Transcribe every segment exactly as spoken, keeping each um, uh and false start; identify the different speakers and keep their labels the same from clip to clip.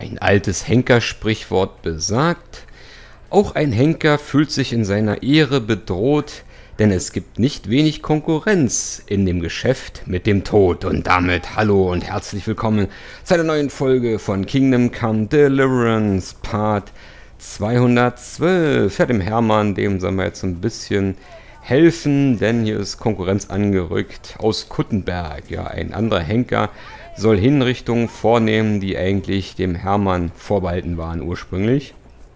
Speaker 1: Ein altes Henkersprichwort besagt: Auch ein Henker fühlt sich in seiner Ehre bedroht, denn es gibt nicht wenig Konkurrenz in dem Geschäft mit dem Tod. Und damit hallo und herzlich willkommen zu einer neuen Folge von Kingdom Come Deliverance Part zweihundertzwölf. Ja, dem Hermann, dem sollen wir jetzt ein bisschen helfen, denn hier ist Konkurrenz angerückt aus Kuttenberg. Ja, ein anderer Henker soll Hinrichtungen vornehmen, die eigentlich dem Hermann vorbehalten waren ursprünglich.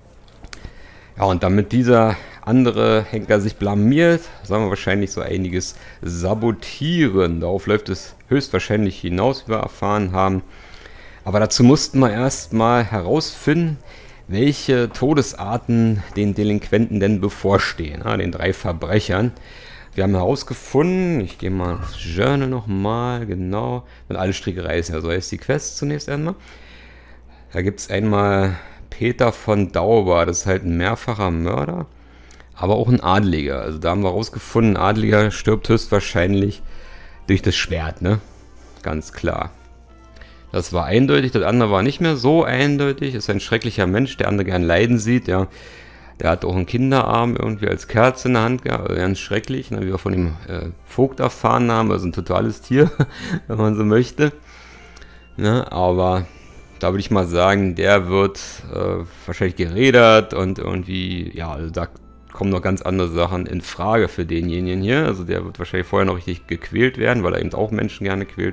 Speaker 1: Ja, und damit dieser andere Henker sich blamiert, sollen wir wahrscheinlich so einiges sabotieren. Darauf läuft es höchstwahrscheinlich hinaus, wie wir erfahren haben. Aber dazu mussten wir erstmal herausfinden, welche Todesarten den Delinquenten denn bevorstehen, ja, den drei Verbrechern. Wir haben herausgefunden, ich gehe mal aufs Journal nochmal, genau, mit alle Stricke reißen, also heißt die Quest zunächst einmal. Da gibt es einmal Peter von Dauber, das ist halt ein mehrfacher Mörder, aber auch ein Adeliger. Also da haben wir herausgefunden, ein Adeliger stirbt höchstwahrscheinlich durch das Schwert, ne? Ganz klar. Das war eindeutig, das andere war nicht mehr so eindeutig. Ist ein schrecklicher Mensch, der andere gern leiden sieht, ja. Der hat auch einen Kinderarm irgendwie als Kerze in der Hand gehabt, also ganz schrecklich, ne, wie wir von dem äh, Vogt erfahren haben, also ein totales Tier, wenn man so möchte. Ne, aber da würde ich mal sagen, der wird äh, wahrscheinlich gerädert und irgendwie, ja, also da kommen noch ganz andere Sachen in Frage für denjenigen hier. Also der wird wahrscheinlich vorher noch richtig gequält werden, weil er eben auch Menschen gerne quält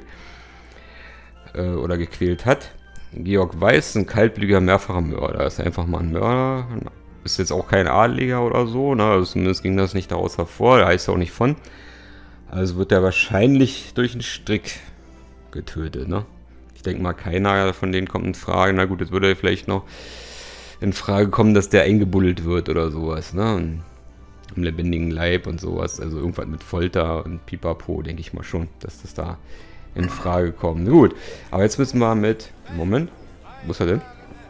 Speaker 1: äh, oder gequält hat. Georg Weiß, ein kaltblütiger mehrfacher Mörder, ist einfach mal ein Mörder. Ist jetzt auch kein Adeliger oder so, ne? Also zumindest ging das nicht daraus hervor, der heißt auch nicht von. Also wird er wahrscheinlich durch einen Strick getötet, ne? Ich denke mal, keiner von denen kommt in Frage. Na gut, jetzt würde er vielleicht noch in Frage kommen, dass der eingebuddelt wird oder sowas, ne? Und im lebendigen Leib und sowas. Also irgendwas mit Folter und Pipapo, denke ich mal schon, dass das da in Frage kommt. Gut, aber jetzt müssen wir mit... Moment, wo ist er denn?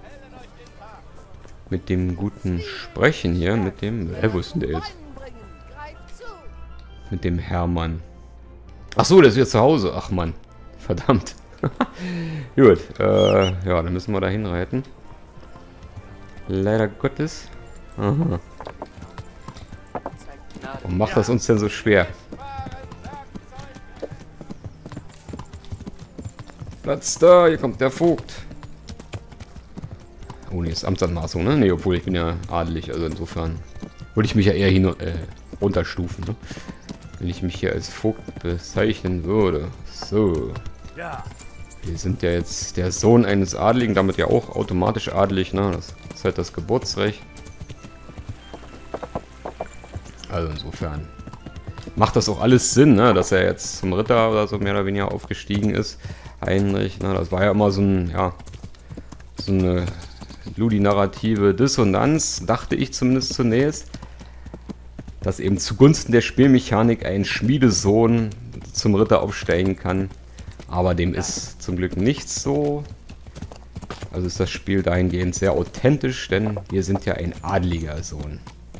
Speaker 1: Mit dem guten Sprechen hier, mit dem... Äh, wo ist denn der jetzt? Mit dem Hermann. Ach so, der ist wieder zu Hause. Ach Mann, verdammt. Gut, äh, ja, dann müssen wir da hinreiten. Leider Gottes. Aha. Warum macht das uns denn so schwer? Platz da, hier kommt der Vogt. Oh ne, ist Amtsanmaßung, ne? Ne, obwohl ich bin ja adelig, also insofern würde ich mich ja eher hin äh, runterstufen, ne? Wenn ich mich hier als Vogt bezeichnen würde. So. Wir sind ja jetzt der Sohn eines Adeligen, damit ja auch automatisch adelig, ne? Das ist halt das Geburtsrecht. Also insofern macht das auch alles Sinn, ne? Dass er jetzt zum Ritter oder so mehr oder weniger aufgestiegen ist. Heinrich, ne? Das war ja immer so ein, ja, so eine ludinarrative Dissonanz, dachte ich zumindest zunächst, dass eben zugunsten der Spielmechanik ein Schmiedesohn zum Ritter aufsteigen kann. Aber dem ist zum Glück nicht so. Also ist das Spiel dahingehend sehr authentisch, denn wir sind ja ein adeliger Sohn.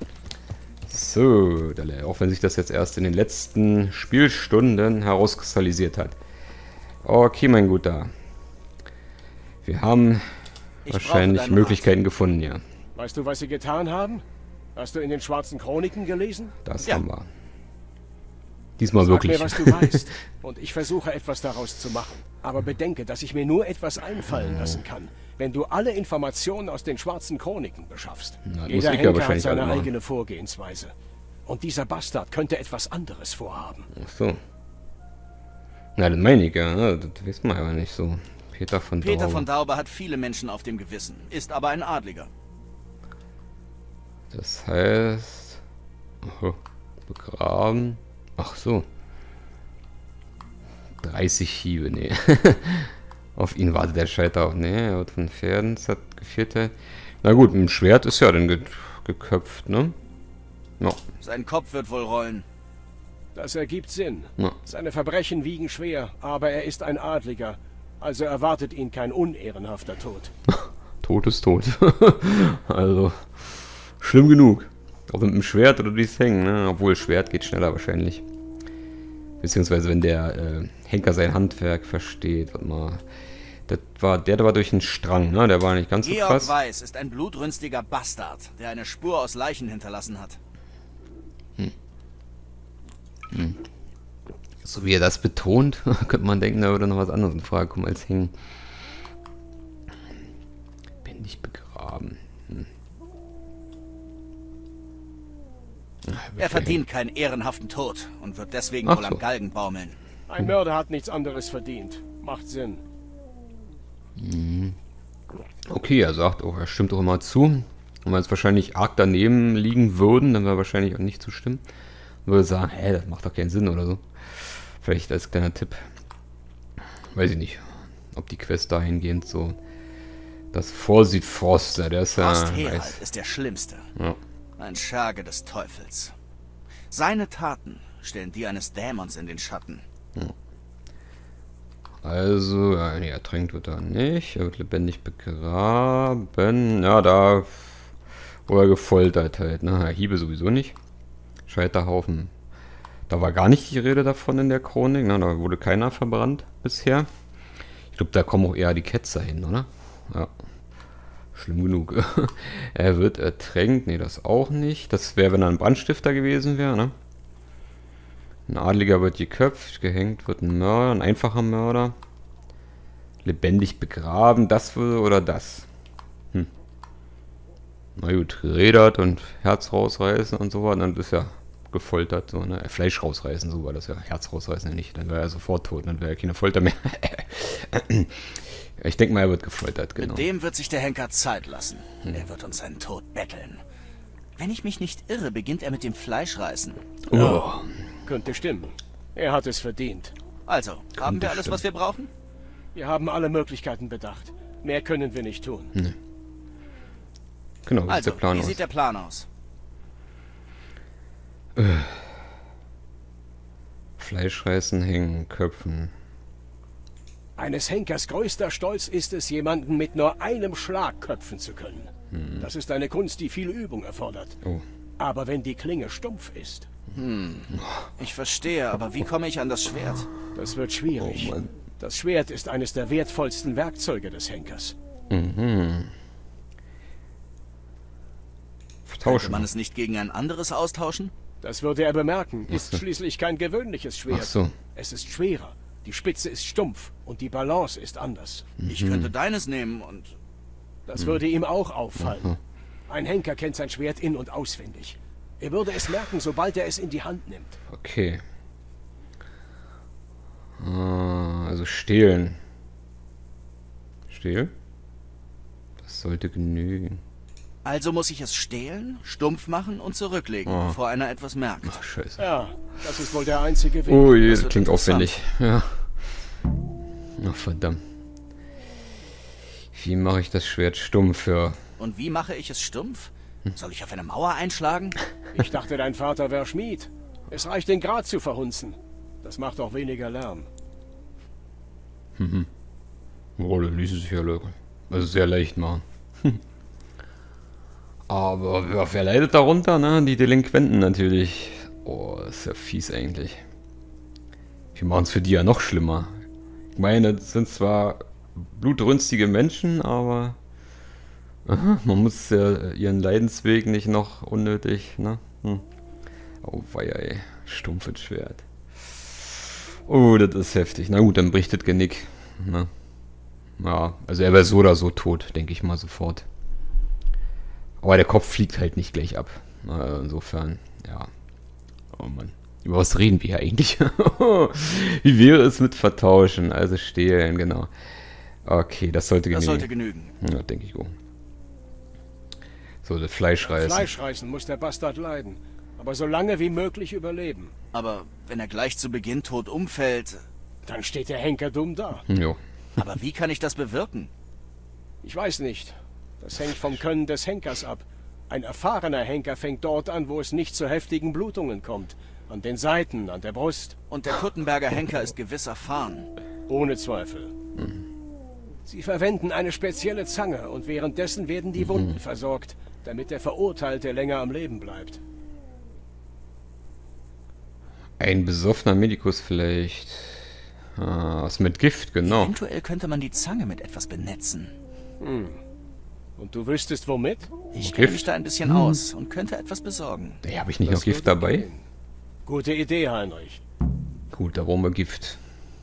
Speaker 1: So, auch wenn sich das jetzt erst in den letzten Spielstunden herauskristallisiert hat. Okay, mein Guter. Wir haben ich wahrscheinlich Möglichkeiten Rat. gefunden, ja.
Speaker 2: Weißt du, was sie getan haben? Hast du in den schwarzen Chroniken gelesen?
Speaker 1: Das ja. haben wir. Diesmal
Speaker 2: Sag
Speaker 1: wirklich.
Speaker 2: mir, was du weißt. Und ich versuche etwas daraus zu machen. Aber bedenke, dass ich mir nur etwas einfallen lassen kann, wenn du alle Informationen aus den schwarzen Chroniken beschaffst.
Speaker 1: Na,
Speaker 2: Jeder Henker
Speaker 1: ja
Speaker 2: hat seine eigene Vorgehensweise. Und dieser Bastard könnte etwas anderes vorhaben.
Speaker 1: Ach so. Na, das meine ich ja. Ne? Das weiß man aber nicht so. Peter von Dauber.
Speaker 3: Peter von Dauber hat viele Menschen auf dem Gewissen, ist aber ein Adliger.
Speaker 1: Das heißt... Oh, begraben... Ach so. dreißig Hiebe, nee. Auf ihn wartet der Scheiter auch. Nee, er wird von Pferden geführt. Na gut, mit dem Schwert ist ja dann ge geköpft, ne? Ja.
Speaker 3: Sein Kopf wird wohl rollen.
Speaker 2: Das ergibt Sinn.
Speaker 1: Ja.
Speaker 2: Seine Verbrechen wiegen schwer, aber er ist ein Adliger. Also erwartet ihn kein unehrenhafter Tod.
Speaker 1: Tod ist tot. Also, schlimm genug. Auch mit dem Schwert oder durchs Hängen, ne? Obwohl, Schwert geht schneller wahrscheinlich. Beziehungsweise wenn der äh, Henker sein Handwerk versteht. Warte mal. Das war, der da war durch einen Strang, ne? Der war nicht ganz so
Speaker 3: Georg
Speaker 1: krass.
Speaker 3: Weiß ist ein blutrünstiger Bastard, der eine Spur aus Leichen hinterlassen hat.
Speaker 1: So wie er das betont, könnte man denken, da würde noch was anderes in Frage kommen als hängen. Bin nicht begraben. Hm. Ach,
Speaker 3: Er verdient keinen ehrenhaften Tod und wird deswegen
Speaker 1: Ach
Speaker 3: wohl
Speaker 1: so.
Speaker 3: am Galgen baumeln.
Speaker 2: Ein Mörder hat nichts anderes verdient. Macht Sinn.
Speaker 1: Okay, er sagt auch, er stimmt auch immer zu. Wenn wir jetzt wahrscheinlich arg daneben liegen würden, dann wäre wahrscheinlich auch nicht zustimmen. Würde sagen, hä, das macht doch keinen Sinn oder so. Vielleicht als kleiner Tipp. Weiß ich nicht, ob die Quest dahingehend so das vorsieht. Forster, der ist ja...
Speaker 3: Horst Herald
Speaker 1: weiß-
Speaker 3: ist der Schlimmste.
Speaker 1: ja.
Speaker 3: Ein Scherge des Teufels. Seine Taten stellen die eines Dämons in den Schatten.
Speaker 1: Also, ja, nee, ertränkt wird er nicht. Er wird lebendig begraben. Ja, da... Wo er gefoltert halt, ne? Hiebe sowieso nicht. Scheiterhaufen. Da war gar nicht die Rede davon in der Chronik, ne? Da wurde keiner verbrannt bisher. Ich glaube, da kommen auch eher die Ketzer hin, oder? Ja. Schlimm genug. Er wird ertränkt. Nee, das auch nicht. Das wäre, wenn er ein Brandstifter gewesen wäre, ne? Ein Adliger wird geköpft, gehängt wird ein Mörder, ein einfacher Mörder. Lebendig begraben, das würde oder das? Hm. Na gut, gerädert und Herz rausreißen und so, dann ist er gefoltert, so, ne? Fleisch rausreißen, so war das ja. Herz rausreißen ja nicht, dann wäre er sofort tot, dann wäre ja keine Folter mehr. Ich denke mal, er wird gefoltert, genau.
Speaker 3: Mit dem wird sich der Henker Zeit lassen. Er wird uns seinen Tod betteln. Wenn ich mich nicht irre, beginnt er mit dem Fleischreißen.
Speaker 1: Oh.
Speaker 2: Könnte stimmen. Er hat es verdient.
Speaker 3: Also, haben wir alles,
Speaker 1: stimmen.
Speaker 3: was wir brauchen?
Speaker 2: Wir haben alle Möglichkeiten bedacht. Mehr können wir nicht tun.
Speaker 1: Genau, wie
Speaker 3: Also,
Speaker 1: sieht der Plan
Speaker 3: wie
Speaker 1: aus?
Speaker 3: sieht der Plan aus?
Speaker 1: Fleischreißen, hängen, köpfen.
Speaker 2: Eines Henkers größter Stolz ist es, jemanden mit nur einem Schlag köpfen zu können. Das ist eine Kunst, die viel Übung erfordert.
Speaker 1: Oh.
Speaker 2: Aber wenn die Klinge stumpf ist,
Speaker 3: Ich verstehe, aber wie komme ich an das Schwert?
Speaker 2: das wird schwierig.
Speaker 1: Oh Mann.
Speaker 2: Das Schwert ist eines der wertvollsten Werkzeuge des Henkers.
Speaker 3: Könnte
Speaker 1: Tauschen.
Speaker 3: man es nicht gegen ein anderes austauschen?
Speaker 2: Das würde er bemerken. Ist schließlich kein gewöhnliches Schwert.
Speaker 1: Ach so.
Speaker 2: Es ist schwerer. Die Spitze ist stumpf und die Balance ist anders.
Speaker 3: Ich könnte deines nehmen und...
Speaker 2: Das würde ihm auch auffallen. Ein Henker kennt sein Schwert in- und auswendig. Er würde es merken, sobald er es in die Hand nimmt.
Speaker 1: Okay. Ah, also stehlen. Stehlen? Das sollte genügen.
Speaker 3: Also muss ich es stehlen, stumpf machen und zurücklegen,
Speaker 1: Oh.
Speaker 3: bevor einer etwas merkt.
Speaker 1: Ach, scheiße.
Speaker 2: Ja, das ist wohl der einzige Weg.
Speaker 1: Oh je, das
Speaker 3: wird
Speaker 1: klingt
Speaker 3: interessant.
Speaker 1: aufwendig. Ja. Ach, verdammt. Wie mache ich das Schwert stumpf, ja?
Speaker 3: Und wie mache ich es stumpf? Soll ich auf eine Mauer einschlagen?
Speaker 2: Ich dachte, dein Vater wäre Schmied. Es reicht, den Grat zu verhunzen. Das macht auch weniger Lärm.
Speaker 1: Oh, das ließe sich ja le- also sehr leicht machen. Aber ja, wer leidet darunter, ne? Die Delinquenten natürlich. Oh, das ist ja fies eigentlich. Wir machen es für die ja noch schlimmer. Ich meine, das sind zwar blutrünstige Menschen, aber aha, man muss ja ihren Leidensweg nicht noch unnötig, ne? Hm. Oh, weia, ey. Stumpfes Schwert. Oh, das ist heftig. Na gut, dann bricht das Genick. Ne? Ja, also er wäre so oder so tot, denke ich mal sofort. Aber der Kopf fliegt halt nicht gleich ab. Na, insofern, ja. Oh Mann. Über was reden wir hier eigentlich? Wie wäre es mit vertauschen? Also stehlen, genau. Okay, das sollte
Speaker 3: Das
Speaker 1: genügen.
Speaker 3: sollte genügen.
Speaker 1: Ja, denke ich auch. So, das Fleisch reißen.
Speaker 2: Fleischreißen muss der Bastard leiden. Aber so lange wie möglich überleben.
Speaker 3: Aber wenn er gleich zu Beginn tot umfällt...
Speaker 2: Dann steht der Henker dumm da.
Speaker 1: Jo.
Speaker 3: Aber wie kann ich das bewirken?
Speaker 2: Ich weiß nicht. Das hängt vom Können des Henkers ab. Ein erfahrener Henker fängt dort an, wo es nicht zu heftigen Blutungen kommt. An den Seiten, an der Brust.
Speaker 3: Und der Kuttenberger Henker ist gewiss erfahren.
Speaker 2: Ohne Zweifel. Sie verwenden eine spezielle Zange und währenddessen werden die Wunden versorgt, damit der Verurteilte länger am Leben bleibt.
Speaker 1: Ein besoffener Medikus vielleicht. Ah, was mit Gift, genau.
Speaker 3: Eventuell könnte man die Zange mit etwas benetzen.
Speaker 2: Hm. Und du wüsstest womit?
Speaker 3: Ich
Speaker 1: Gift?
Speaker 3: kenne mich da ein bisschen aus und könnte etwas besorgen.
Speaker 1: Nee, habe ich nicht
Speaker 2: Das
Speaker 1: noch Gift
Speaker 2: würde
Speaker 1: dabei?
Speaker 2: gehen. Gute Idee, Heinrich.
Speaker 1: Gut, da brauchen wir Gift.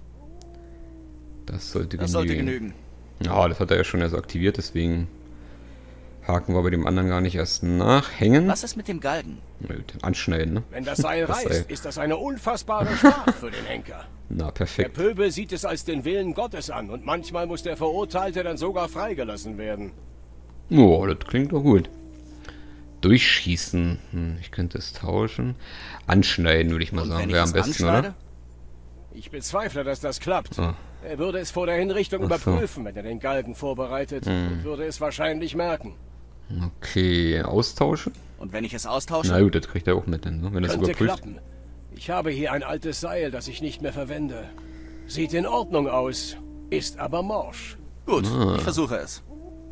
Speaker 1: Das sollte
Speaker 3: Das
Speaker 1: genügen.
Speaker 3: sollte genügen.
Speaker 1: Ja, das hat er ja schon erst aktiviert, deswegen haken wir bei dem anderen gar nicht erst nach. Hängen.
Speaker 3: Was ist mit dem Galgen?
Speaker 1: Na gut, anschneiden, ne?
Speaker 2: Wenn das Seil
Speaker 1: Das
Speaker 2: reißt,
Speaker 1: Seil.
Speaker 2: ist das eine unfassbare Strafe für den Henker.
Speaker 1: Na,
Speaker 2: Der
Speaker 1: perfekt.
Speaker 2: Pöbel sieht es als den Willen Gottes an und manchmal muss der Verurteilte dann sogar freigelassen werden.
Speaker 1: Oh, das klingt doch gut. Durchschießen. Hm, ich könnte es tauschen. Anschneiden, würde ich mal
Speaker 3: Und
Speaker 1: sagen.
Speaker 3: wenn ich
Speaker 1: Wäre
Speaker 3: es
Speaker 1: am besten,
Speaker 3: anschneide?
Speaker 1: oder?
Speaker 2: Ich bezweifle, dass das klappt.
Speaker 1: Ah.
Speaker 2: Er würde es vor der Hinrichtung
Speaker 1: Ach so.
Speaker 2: überprüfen, wenn er den Galgen vorbereitet, und würde es wahrscheinlich merken.
Speaker 1: Okay, austauschen?
Speaker 3: Und wenn ich es austausche?
Speaker 1: Na gut, das kriegt er auch mit, ne? Wenn er es
Speaker 2: Könnte
Speaker 1: überprüft.
Speaker 2: klappen. Ich habe hier ein altes Seil, das ich nicht mehr verwende. Sieht in Ordnung aus, ist aber morsch.
Speaker 3: Gut,
Speaker 1: Ah.
Speaker 3: ich versuche es.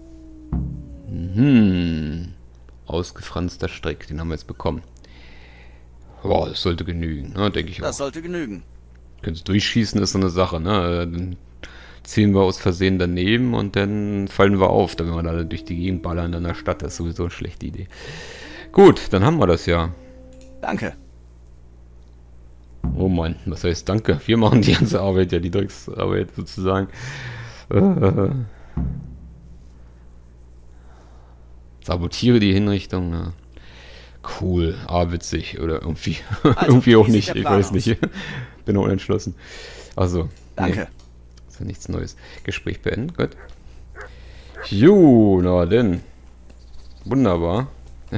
Speaker 1: Hm. Ausgefranster Strick, den haben wir jetzt bekommen. Boah, das sollte genügen, ne? Denke ich auch.
Speaker 3: Das sollte genügen.
Speaker 1: Können durchschießen ist so eine Sache, ne? Dann ziehen wir aus Versehen daneben und dann fallen wir auf, wenn wir da durch die Gegend ballern in der Stadt. Das ist sowieso eine schlechte Idee. Gut, dann haben wir das ja.
Speaker 3: Danke.
Speaker 1: Oh Mann, was heißt danke? Wir machen die ganze Arbeit, ja, die Drecksarbeit sozusagen. Äh. Sabotiere die Hinrichtung, ja. Cool, aber witzig oder irgendwie,
Speaker 3: Also,
Speaker 1: irgendwie auch
Speaker 3: wie sieht
Speaker 1: nicht,
Speaker 3: der
Speaker 1: ich
Speaker 3: Plan
Speaker 1: weiß nicht. Bin auch unentschlossen. Also,
Speaker 3: Danke.
Speaker 1: nee, ist ja nichts Neues. Gespräch beendet, gut. Jo, na denn. Wunderbar.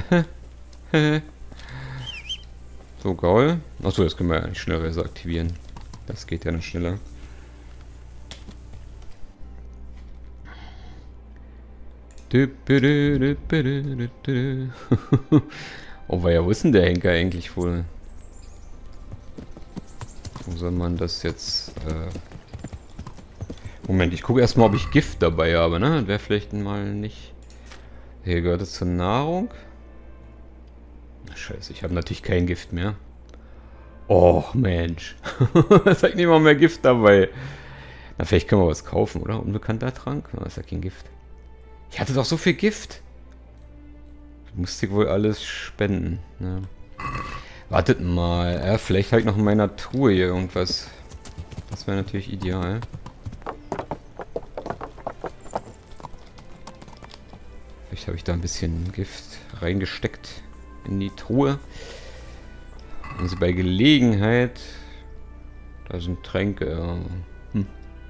Speaker 1: So, Gaul. Achso, das können wir ja nicht schneller aktivieren. Das geht ja noch schneller. Oh, weil ja, wo ist denn der Henker eigentlich wohl? Wo soll man das jetzt... Äh Moment, ich gucke erstmal, ob ich Gift dabei habe, ne? Wäre vielleicht mal nicht... Hier gehört es zur Nahrung. Scheiße, ich habe natürlich kein Gift mehr. Oh, Mensch. Es hat nicht mal mehr Gift dabei. Na, vielleicht können wir was kaufen, oder? Unbekannter Trank? Na, ist ja kein Gift. Ich hatte doch so viel Gift. Musste ich wohl alles spenden. Ne? Wartet mal. Ja, vielleicht halt noch in meiner Truhe hier irgendwas. Das wäre natürlich ideal. Vielleicht habe ich da ein bisschen Gift reingesteckt in die Truhe. Also bei Gelegenheit. Da sind Tränke. Ja. Hm.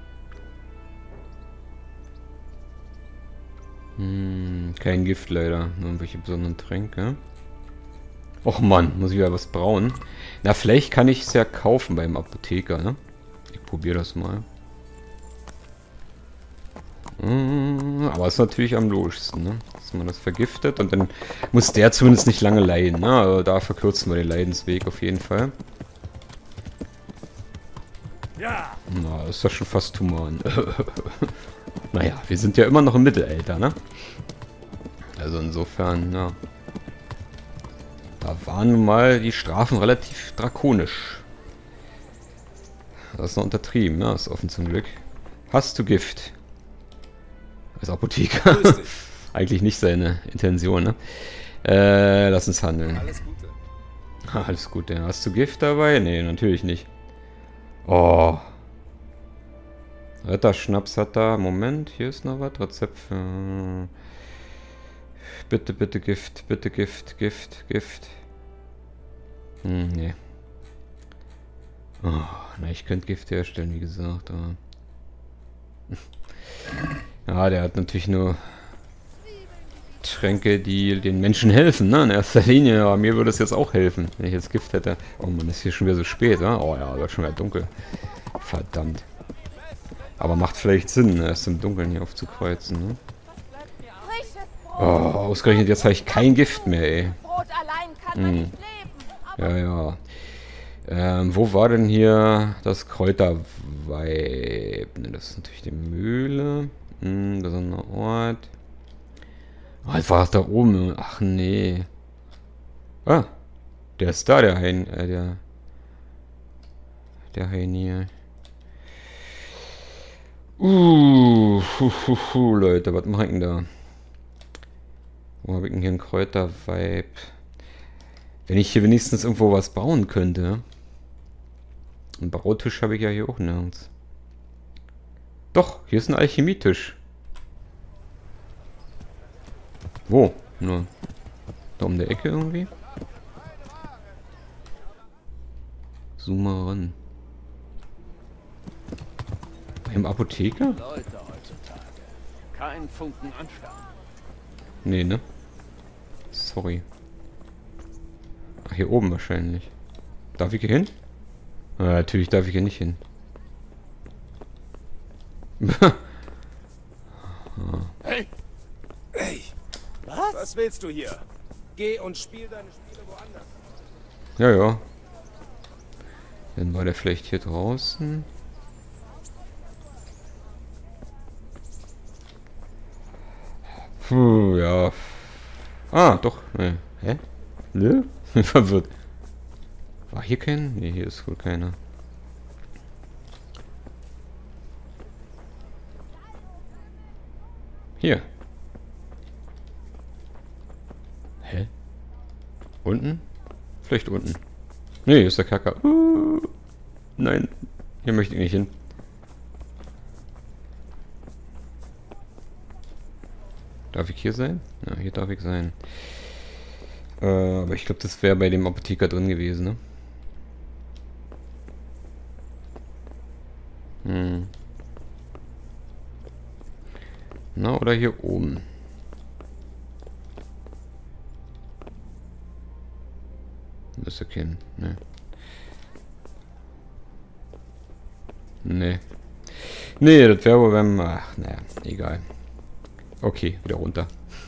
Speaker 1: Hm, kein Gift leider. Nur irgendwelche besonderen Tränke. Och Mann, muss ich ja was brauen. Na, vielleicht kann ich es ja kaufen beim Apotheker, ne? Ich probiere das mal. Hm, aber ist natürlich am logischsten, ne? Dass man das vergiftet und dann muss der zumindest nicht lange leiden, ne? Also da verkürzen wir den Leidensweg auf jeden Fall.
Speaker 2: Ja.
Speaker 1: Na, ist doch schon fast human. Naja, wir sind ja immer noch im Mittelalter, ne? Also insofern, ja. Da waren nun mal die Strafen relativ drakonisch. Das ist noch untertrieben, ne? Das ist offen zum Glück. Hast du Gift? Als Apotheker. Eigentlich nicht seine Intention, ne? Äh, lass uns handeln.
Speaker 2: Alles Gute.
Speaker 1: Alles gut, ja. Hast du Gift dabei? Nee, natürlich nicht. Oh. Ritterschnaps hat da. Moment, hier ist noch was. Rezept für... Bitte, bitte Gift, bitte Gift, Gift, Gift. Hm, nee. Oh, na, ich könnte Gift herstellen, wie gesagt, aber... Ja, der hat natürlich nur Tränke, die den Menschen helfen, ne? In erster Linie, aber mir würde es jetzt auch helfen, wenn ich jetzt Gift hätte. Oh man, ist hier schon wieder so spät, ne? Oh ja, wird schon wieder dunkel. Verdammt. Aber macht vielleicht Sinn, erst im Dunkeln hier aufzukreuzen, ne? Oh, ausgerechnet jetzt habe ich kein Gift mehr, ey. Hm. Ja, ja. Ähm, wo war denn hier das Kräuterweib? Ne, das ist natürlich die Mühle. Hm, besonderer Ort. Oh, jetzt war es da oben. Ach nee. Ah, der ist da, der Hein, äh, der, der Hein hier. Uh, hu, hu, hu, Leute, was mache ich denn da? Wo habe ich denn hier einen Kräuter-Vibe? Wenn ich hier wenigstens irgendwo was bauen könnte. Einen Bautisch habe ich ja hier auch nirgends. Doch, hier ist ein Alchemietisch. Wo? Nur da um der Ecke irgendwie? Zoom mal ran. Im Apotheker?
Speaker 2: Leute heutzutage. Kein Funken Anstand.
Speaker 1: Nee, ne? Sorry. Ach, hier oben wahrscheinlich. Darf ich hier hin? Ah, natürlich darf ich hier nicht hin.
Speaker 2: Hey! Hey! Was? Was willst du hier? Geh und spiel deine Spiele woanders.
Speaker 1: Ja, ja. Dann war der vielleicht hier draußen. Puh, ja. Ah, doch. Nee. Hä? Nö? Verwirrt. War hier kein? Nee, hier ist wohl keiner. Hier. Hä? Unten? Vielleicht unten. Nee, hier ist der Kacker. Uh, nein. Hier möchte ich nicht hin. Darf ich hier sein? Ja, hier darf ich sein. Äh, aber ich glaube, das wäre bei dem Apotheker drin gewesen, ne? Hm. Na, oder hier oben. Müsste kennen, ne? Ne. Nee, das wäre wohl beim... Ach, naja, egal. Okay, wieder runter.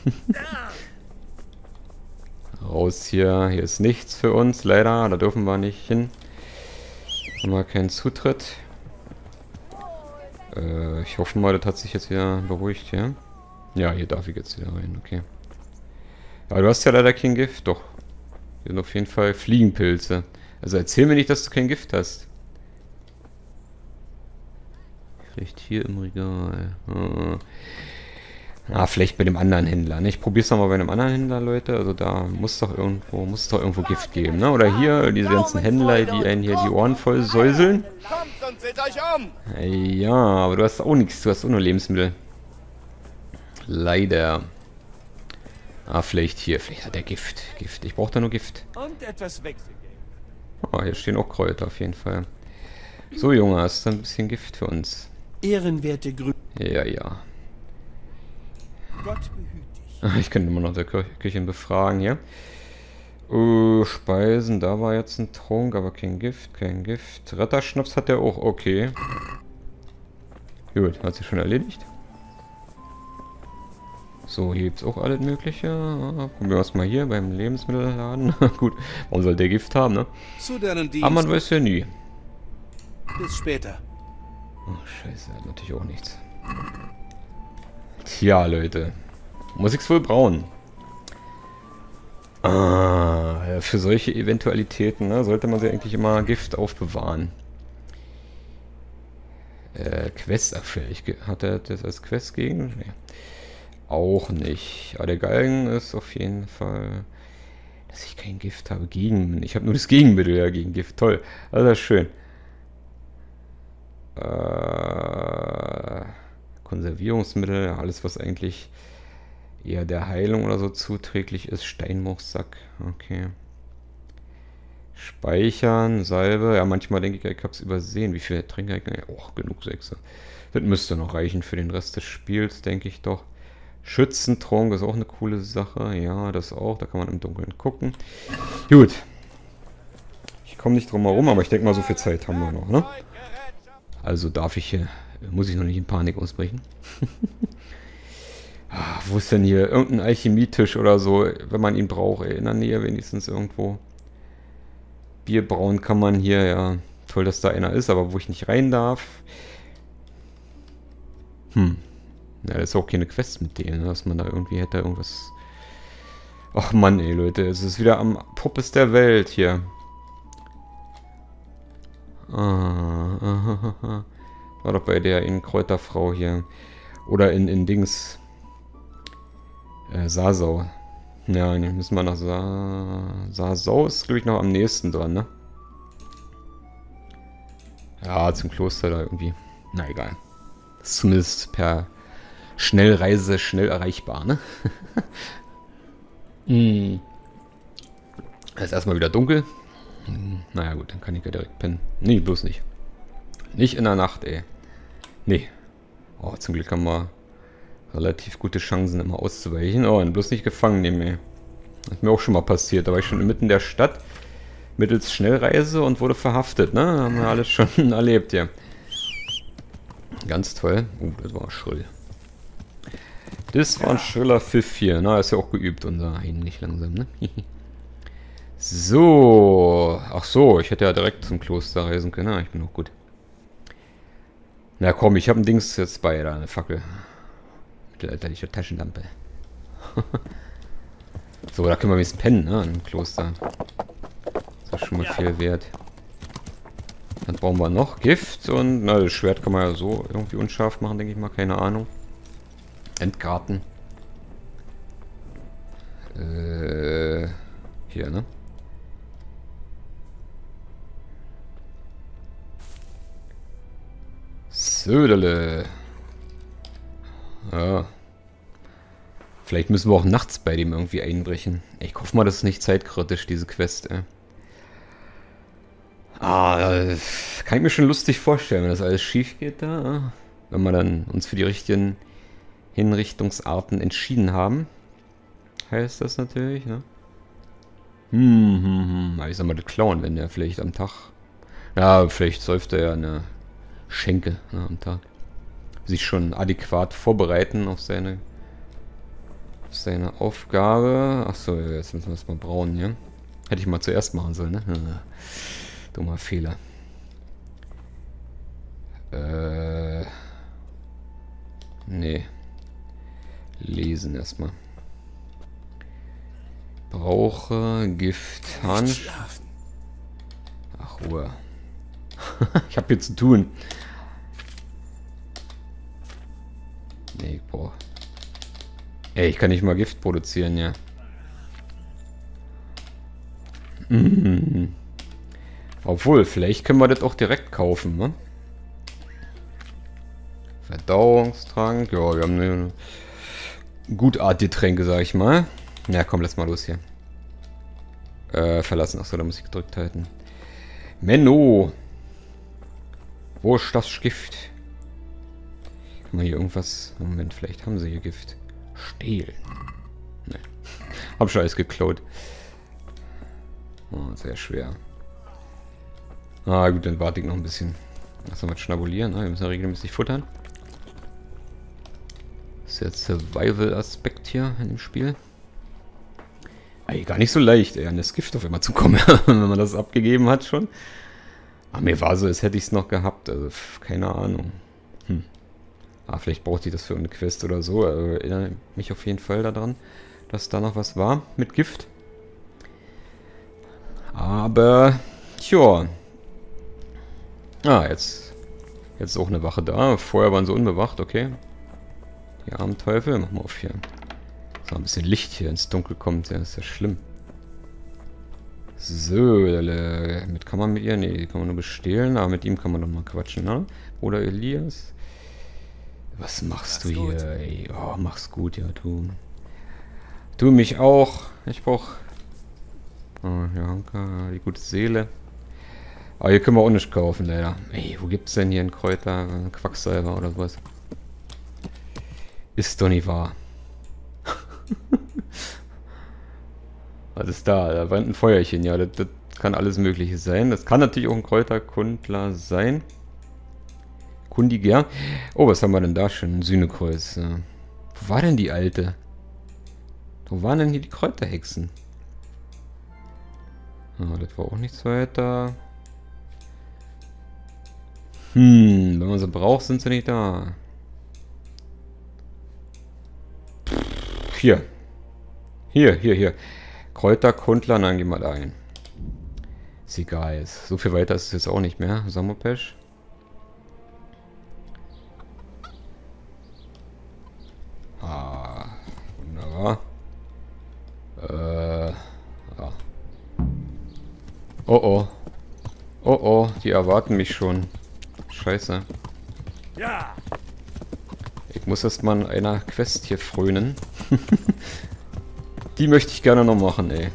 Speaker 1: Raus hier. Hier ist nichts für uns, leider. Da dürfen wir nicht hin. Haben wir keinen Zutritt. Äh, ich hoffe mal, das hat sich jetzt wieder beruhigt, ja? Ja, hier darf ich jetzt wieder rein, okay. Aber du hast ja leider kein Gift, doch. Hier sind auf jeden Fall Fliegenpilze. Also erzähl mir nicht, dass du kein Gift hast. Vielleicht hier im Regal. Ah. Ah, vielleicht bei dem anderen Händler. Ne? Ich probier's nochmal bei einem anderen Händler, Leute. Also da muss doch irgendwo, muss doch irgendwo Gift geben, ne? Oder hier, diese ganzen Händler, die einen hier die Ohren voll säuseln.
Speaker 2: Kommt und seht euch um!
Speaker 1: Ja, aber du hast auch nichts, du hast auch nur Lebensmittel. Leider. Ah, vielleicht hier, vielleicht hat er Gift. Gift. Ich brauche da nur Gift.
Speaker 2: Und etwas Wechselgeld.
Speaker 1: Ah, hier stehen auch Kräuter auf jeden Fall. So, Junge, hast du ein bisschen Gift für uns?
Speaker 4: Ehrenwerte Grü...
Speaker 1: Ja, ja.
Speaker 4: Gott behüte dich.
Speaker 1: Ich könnte immer noch der Kü Küchen befragen hier. Uh, Speisen, da war jetzt ein Trunk, aber kein Gift, kein Gift. Retterschnaps hat er auch, okay. Gut, hat sich schon erledigt. So, hier gibt es auch alles Mögliche. Ah, probieren wir es mal hier beim Lebensmittelladen. Gut, warum soll der Gift haben, ne?
Speaker 4: Zu deinen Diensten.
Speaker 1: Aber man weiß ja nie.
Speaker 4: Bis später.
Speaker 1: Oh, scheiße, hat natürlich auch nichts. Tja, Leute. Muss ich's wohl brauen? Ah, ja, für solche Eventualitäten, ne, sollte man sich eigentlich immer Gift aufbewahren. Äh, Quest, ach, vielleicht hat er das als Quest gegen? Nee. Auch nicht. Aber der Galgen ist auf jeden Fall, dass ich kein Gift habe gegen. Ich habe nur das Gegenmittel ja gegen Gift. Toll. Also das ist schön. Äh, Konservierungsmittel, alles was eigentlich eher der Heilung oder so zuträglich ist. Steinmuchssack, okay. Speichern, Salbe, ja manchmal denke ich, ich habe es übersehen. Wie viele Tränke ich? Oh, genug Sechse. Das müsste noch reichen für den Rest des Spiels, denke ich doch. Schützentrunk ist auch eine coole Sache, ja, das auch, da kann man im Dunkeln gucken. Gut. Ich komme nicht drum herum, aber ich denke mal, so viel Zeit haben wir noch, ne? Also darf ich hier, muss ich noch nicht in Panik ausbrechen. Ah, wo ist denn hier irgendein Alchemietisch oder so, wenn man ihn braucht, ey, in der Nähe wenigstens irgendwo. Bier brauen kann man hier, ja. Toll, dass da einer ist, aber wo ich nicht rein darf. Hm. Ja, das ist auch keine Quest mit denen, dass man da irgendwie hätte irgendwas... Ach Mann, ey, Leute, es ist wieder am Puppes der Welt hier. Ah, ah, ah, ah. War doch bei der in Kräuterfrau hier. Oder in, in Dings. Äh, Sasau. Ja, ne, müssen wir nach Sa Sasau ist, glaube ich, noch am nächsten dran, ne? Ja, zum Kloster da irgendwie. Na egal. Das ist zumindest per Schnellreise schnell erreichbar, ne? hm. Es ist erstmal wieder dunkel. Hm, naja gut, dann kann ich ja direkt pennen. Nee, bloß nicht. Nicht in der Nacht, ey. Nee. Oh, zum Glück haben wir relativ gute Chancen, immer auszuweichen. Oh, und bloß nicht gefangen nehmen, ey. Das ist mir auch schon mal passiert. Da war ich schon inmitten der Stadt mittels Schnellreise und wurde verhaftet, ne? Haben wir alles schon erlebt, ja. Ganz toll. Oh, das war schrill. Das war ein schriller Pfiff hier. Na, ist ja auch geübt, unser eigentlich langsam, ne? So. Ach so, ich hätte ja direkt zum Kloster reisen können. Ja, ich bin auch gut. Na komm, ich habe ein Dings jetzt bei, da eine Fackel. Mittelalterliche Taschenlampe. So, da können wir ein bisschen pennen, ne, im Kloster. Das ist schon mal viel wert. Dann brauchen wir noch Gift und, na, das Schwert kann man ja so irgendwie unscharf machen, denke ich mal, keine Ahnung. Endgarten. Äh, hier, ne? Söderle. Ja. Vielleicht müssen wir auch nachts bei dem irgendwie einbrechen. Ich hoffe mal, das ist nicht zeitkritisch, diese Quest, ey. Ah, kann ich mir schon lustig vorstellen, wenn das alles schief geht da. Wenn wir dann uns für die richtigen Hinrichtungsarten entschieden haben. Heißt das natürlich, ne? Hm, hm, hm. Ich sag mal, das klauen, wenn der vielleicht am Tag... Ja, vielleicht säuft er ja eine Schenke, ne, am Tag. Sich schon adäquat vorbereiten auf seine... auf seine Aufgabe. Achso, jetzt müssen wir es mal brauen, ja? Hätte ich mal zuerst machen sollen, ne? Dummer Fehler. Äh... Nee. Lesen erstmal. Brauche Gift, Hansch. Ach, Ruhe. Ich hab hier zu tun. Nee, ich brauche... Ey, ich kann nicht mal Gift produzieren, ja. Mhm. Obwohl, vielleicht können wir das auch direkt kaufen, ne? Verdauungstrank. Ja, wir haben eine Gutartgetränke, sag ich mal. Ja, komm, lass mal los hier. Äh, verlassen. Achso, da muss ich gedrückt halten. Menno. Wo ist das Gift? Kann man hier irgendwas... Moment, vielleicht haben sie hier Gift. Stehlen. Ne. Hab schon alles geklaut. Oh, sehr schwer. Ah, gut, dann warte ich noch ein bisschen. Lass mal schnabulieren. Ah, wir müssen ja regelmäßig futtern. Das ist der Survival-Aspekt hier in dem Spiel. Ey, gar nicht so leicht, ey, an das Gift auf einmal zu kommen, wenn man das abgegeben hat schon. Aber mir war so, als hätte ich es noch gehabt. Also, keine Ahnung. Hm. Ah, vielleicht brauchte ich das für eine Quest oder so. Also, erinnere mich auf jeden Fall daran, dass da noch was war mit Gift. Aber, tja. Ah, jetzt, jetzt ist auch eine Wache da. Vorher waren sie unbewacht, okay. Die armen Teufel, machen wir auf hier. So, ein bisschen Licht hier ins Dunkel kommt, ja, ist ja schlimm. So, mit kann man mit ihr? Nee, die kann man nur bestehlen, aber mit ihm kann man doch mal quatschen, ne? Oder Elias? Was machst du hier, ey? Oh, mach's gut, ja, du. Du mich auch. Ich brauch... Oh, ja, Hanka, die gute Seele. Aber hier können wir auch nicht kaufen, leider. Ey, wo gibt's denn hier einen Kräuter, Quacksalber oder sowas? Ist doch nicht wahr. Was ist da? Da brennt ein Feuerchen. Ja, das, das kann alles Mögliche sein. Das kann natürlich auch ein Kräuterkundler sein. Kundiger. Oh, was haben wir denn da schon? Ein Sühnekreuz. Ja. Wo war denn die alte? Wo waren denn hier die Kräuterhexen? Ah, das war auch nichts weiter. Hm, wenn man sie braucht, sind sie nicht da. Hier. Hier, hier, hier. Kräuterkundler, nein, geh mal da ein. Ist egal. So viel weiter ist es jetzt auch nicht mehr. Samopesch. Oh oh. Oh oh, die erwarten mich schon. Scheiße.
Speaker 2: Ja.
Speaker 1: Ich muss erst mal an einer Quest hier frönen. Die möchte ich gerne noch machen, ey.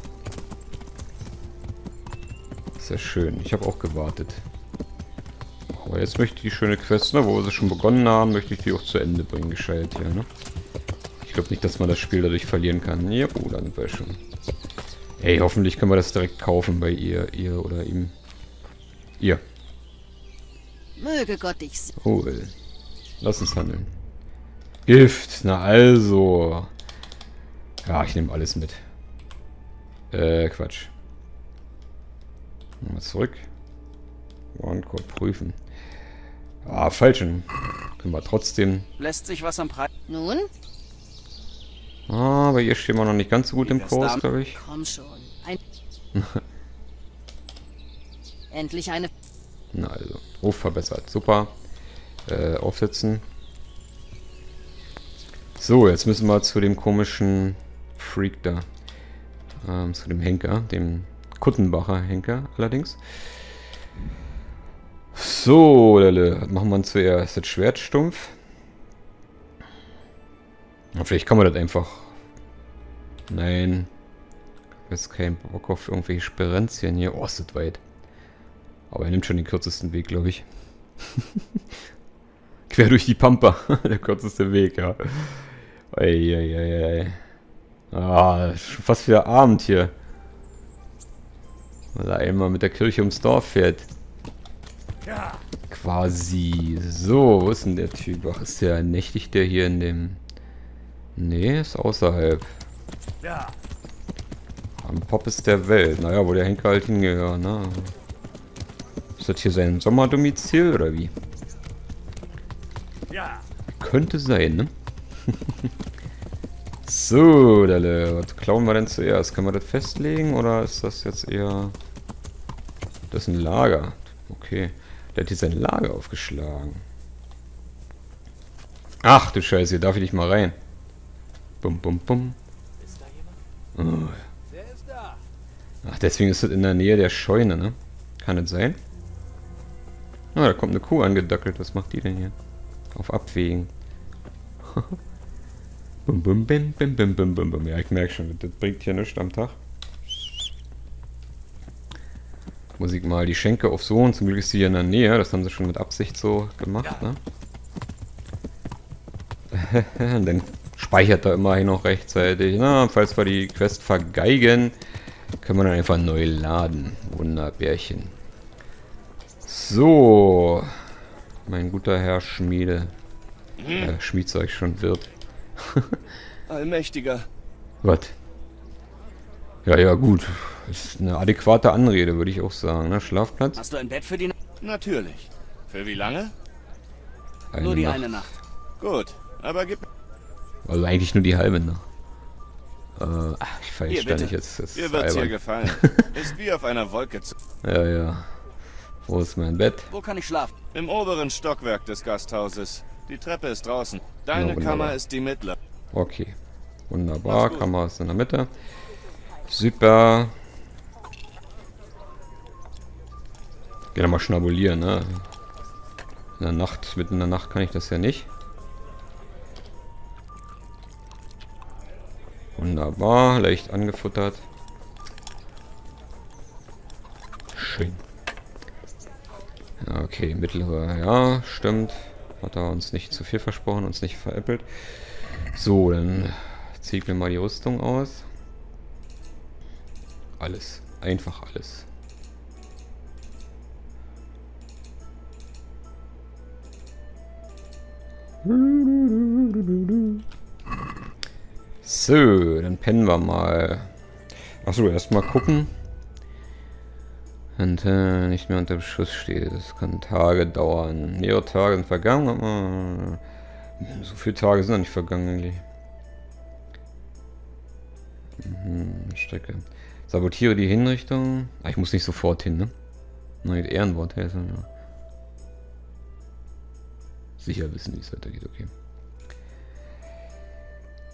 Speaker 1: Sehr schön. Ich habe auch gewartet. Aber jetzt möchte ich die schöne Quest, ne, wo wir sie schon begonnen haben, möchte ich die auch zu Ende bringen, gescheit hier, ne? Ich glaube nicht, dass man das Spiel dadurch verlieren kann. Ja, oh, dann war schon. Ey, hoffentlich können wir das direkt kaufen bei ihr, ihr oder ihm. Ihr.
Speaker 5: Möge Gott dich segnen.
Speaker 1: Oh, ey. Lass uns handeln. Gift, na also. Ja, ich nehme alles mit. Äh, Quatsch. Mal zurück. Warenkorb prüfen. Ah, falschen. Können wir trotzdem.
Speaker 3: Lässt sich was am Preis...
Speaker 5: Nun,
Speaker 1: Ah, bei ihr stehen wir noch nicht ganz so gut
Speaker 3: Wie
Speaker 1: im
Speaker 3: wär's
Speaker 1: Kurs,
Speaker 3: damit?
Speaker 1: glaube ich.
Speaker 5: komm schon. Ein Endlich eine...
Speaker 1: Na also, Ruf verbessert. Super. Äh, aufsetzen. So, jetzt müssen wir zu dem komischen Freak da. Ähm, zu dem Henker, dem Kuttenbacher Henker allerdings. So, Lele, was machen wir zuerst? Das Schwert stumpf. Ja, vielleicht kann man das einfach... Nein. Jetzt kein Bock auf irgendwelche Sperenzien hier. Oh, ist das weit. Aber er nimmt schon den kürzesten Weg, glaube ich. Quer durch die Pampa. Der kürzeste Weg, ja. Eieiei. Ah, schon fast wieder Abend hier. Weil er einmal mit der Kirche ums Dorf fährt.
Speaker 2: Ja.
Speaker 1: Quasi. So, wo ist denn der Typ? Ach, ist der nächtig, der hier in dem... Nee, ist außerhalb.
Speaker 2: Ja.
Speaker 1: Am Pop ist der Welt. Naja, wo der Henker halt hingehört, ne? Ist das hier sein Sommerdomizil oder wie?
Speaker 2: Ja.
Speaker 1: Könnte sein, ne? So, Dalle, was klauen wir denn zuerst? Können wir das festlegen oder ist das jetzt eher... Das ist ein Lager. Okay. Der hat hier sein Lager aufgeschlagen. Ach du Scheiße, hier darf ich nicht mal rein. Bum, bum, bum. Oh. Ach, deswegen ist das in der Nähe der Scheune, ne? Kann das sein? Ah, da kommt eine Kuh angedackelt. Was macht die denn hier? Auf Abwägen. Bum, bum, bim, bim, bim, bim, bim, bim. Ja, ich merke schon, das bringt hier nichts am Tag. Muss ich mal die Schenke auf so, und zum Glück ist sie hier in der Nähe. Das haben sie schon mit Absicht so gemacht, ne? Und dann speichert er immerhin noch rechtzeitig. Na, falls wir die Quest vergeigen, können wir dann einfach neu laden. Wunderbärchen. So. Mein guter Herr Schmiede. Äh, Schmied sag ich schon, Wirt.
Speaker 3: Allmächtiger.
Speaker 1: Was? Ja, ja, gut. Ist eine adäquate Anrede, würde ich auch sagen, ne? Schlafplatz?
Speaker 3: Hast du ein Bett für die Nacht?
Speaker 6: Natürlich. Für wie lange?
Speaker 1: Eine
Speaker 3: Nur die
Speaker 1: Nacht.
Speaker 3: eine Nacht.
Speaker 6: Gut, aber gib...
Speaker 1: Also eigentlich nur die halbe Nacht. Äh, ach, ich
Speaker 3: Hier,
Speaker 1: weiß da
Speaker 3: bitte.
Speaker 1: nicht jetzt. Das
Speaker 6: Dir
Speaker 1: ist
Speaker 6: wird's hier
Speaker 1: albern.
Speaker 6: gefallen. Ist wie auf einer Wolke zu...
Speaker 1: Ja, ja. Wo ist mein Bett?
Speaker 3: Wo kann ich schlafen?
Speaker 6: Im oberen Stockwerk des Gasthauses. Die Treppe ist draußen. Deine
Speaker 1: Ja, wunderbar.
Speaker 6: Kammer ist die mittlere.
Speaker 1: Okay. Wunderbar.
Speaker 6: Mach's gut.
Speaker 1: Kamera ist in der Mitte. Super. Gerne mal schnabulieren, ne? In der Nacht, mitten in der Nacht kann ich das ja nicht. Wunderbar. Leicht angefuttert. Schön. Ja, okay, mittlere, ja, stimmt. Hat er uns nicht zu viel versprochen, uns nicht veräppelt. So, dann ziehe ich mir mal die Rüstung aus. Alles. Einfach alles. So, dann pennen wir mal. Achso, erstmal gucken. Und äh, nicht mehr unter Beschuss steht. Das kann Tage dauern. Mehrere Tage sind vergangen. Aber so viele Tage sind noch nicht vergangen eigentlich. Mhm, Strecke. Sabotiere die Hinrichtung. Ah, ich muss nicht sofort hin, ne? Nein, Ehrenwort heißt ja. Sicher wissen, wie es weitergeht, okay.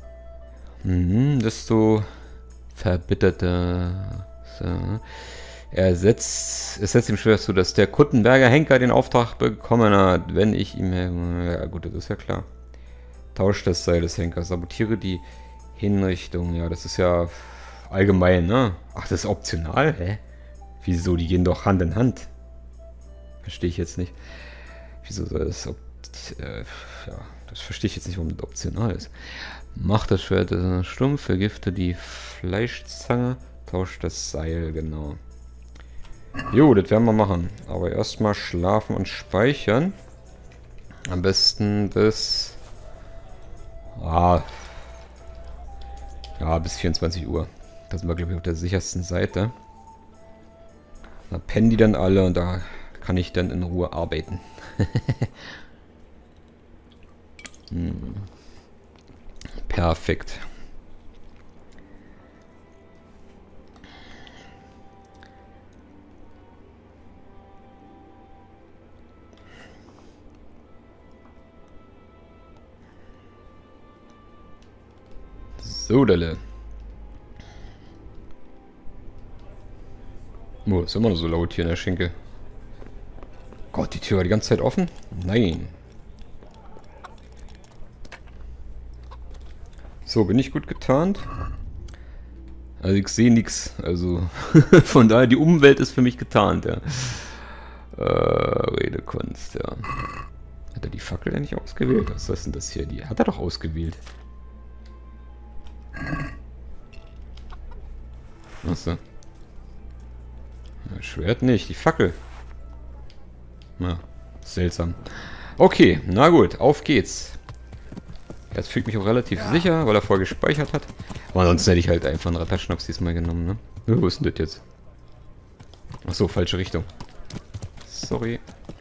Speaker 1: Mhm, desto verbitterter. So. Er setzt, es setzt ihm schwer zu, dass der Kuttenberger Henker den Auftrag bekommen hat, wenn ich ihm... Ja gut, das ist ja klar. Tausch das Seil des Henkers, sabotiere die Hinrichtung. Ja, das ist ja allgemein, ne? Ach, das ist optional? Hä? Wieso? Die gehen doch Hand in Hand. Verstehe ich jetzt nicht. Wieso soll das... Äh, ja, das verstehe ich jetzt nicht, warum das optional ist. Macht das Schwert stumpf, vergifte die Fleischzange, tauscht das Seil, genau. Jo, das werden wir machen. Aber erstmal schlafen und speichern. Am besten bis... Ah, ja, bis vierundzwanzig Uhr. Da sind wir, glaube ich, auf der sichersten Seite. Da pennen die dann alle und da kann ich dann in Ruhe arbeiten. hm. Perfekt. So, Delle. Oh, ist immer noch so laut hier in der Schinke. Gott, die Tür war die ganze Zeit offen? Nein. So, bin ich gut getarnt? Also ich sehe nichts. Also von daher, die Umwelt ist für mich getarnt, ja. Äh, Redekunst, ja. Hat er die Fackel eigentlich ausgewählt? Was ist denn das hier? Die hat er doch ausgewählt. Achso. Schwert nicht, die Fackel. Na, seltsam. Okay, na gut, auf geht's. Jetzt fühlt mich auch relativ ja. sicher, weil er vorher gespeichert hat. Aber ansonsten hätte ich halt einfach einen Ratterschnaps diesmal genommen, ne? Oh, wo ist denn das jetzt? Achso, falsche Richtung. Sorry.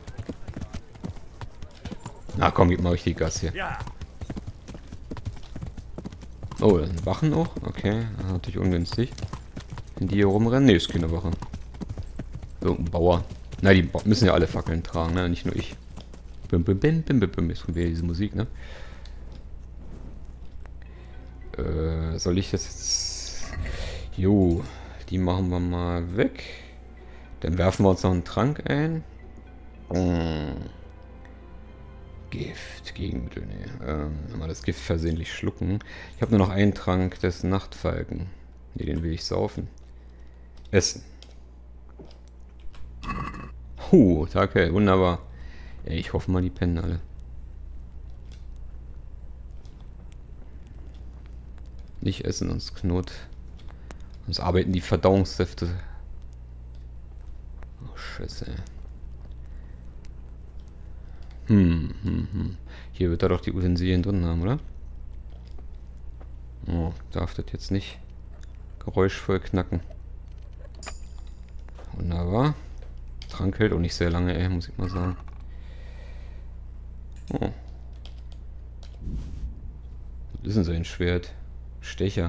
Speaker 1: Na komm, gib mal richtig Gas hier. Oh, Wachen auch? Okay, natürlich ungünstig. Wenn die hier rumrennen? Ne, ist keine Wache. Irgendein Bauer. Na, die müssen ja alle Fackeln tragen, ne? Nicht nur ich. Bim, bim, bim, bim, bim, bim. Ist wieder diese Musik, ne? Äh, soll ich das jetzt... Jo, die machen wir mal weg. Dann werfen wir uns noch einen Trank ein. Mmh. Gift, Gegenmittel, ne. Ähm, wenn wir das Gift versehentlich schlucken. Ich habe nur noch einen Trank des Nachtfalken. Ne, den will ich saufen. Essen. Huh, okay, wunderbar. Ja, ich hoffe mal, die pennen alle. Nicht essen, sonst knurrt. Sonst arbeiten die Verdauungssäfte. Oh, Scheiße. Hm, hm, hm. Hier wird er doch die Utensilien drin haben, oder? Oh, darf das jetzt nicht geräuschvoll knacken. Wunderbar. Trank hält auch nicht sehr lange, ey, muss ich mal sagen. Oh. Was ist denn sein Schwert? Stecher.